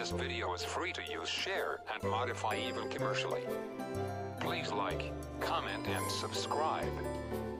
This video is free to use, share, and modify even commercially. Please like, comment, and subscribe.